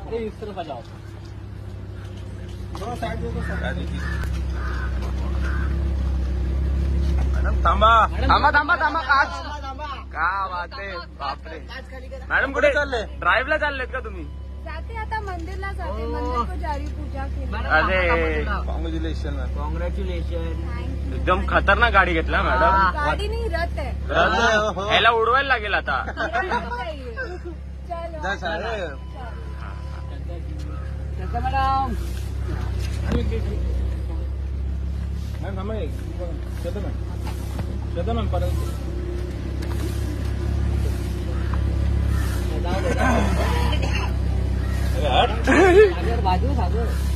Madam थांबा थांबा थांबा थांबा काच का वाटते बापरे. मॅडम कुठे चालले? ड्राईव्हला चाललेत का तुम्ही? जाते आता मंदिरला जाते. मंदिर पुजारी पूजा केली. अरे कॉंग्रॅच्युलेशन. एकदम खतरनाक गाडी घेतला मॅडम. गाडी नाही रथ आहे. याला उडवायला लागेल आता. बाजू